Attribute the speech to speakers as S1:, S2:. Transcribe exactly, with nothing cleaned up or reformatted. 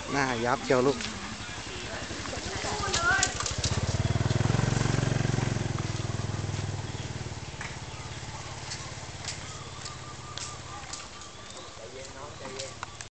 S1: หน้ายับเชียวลูก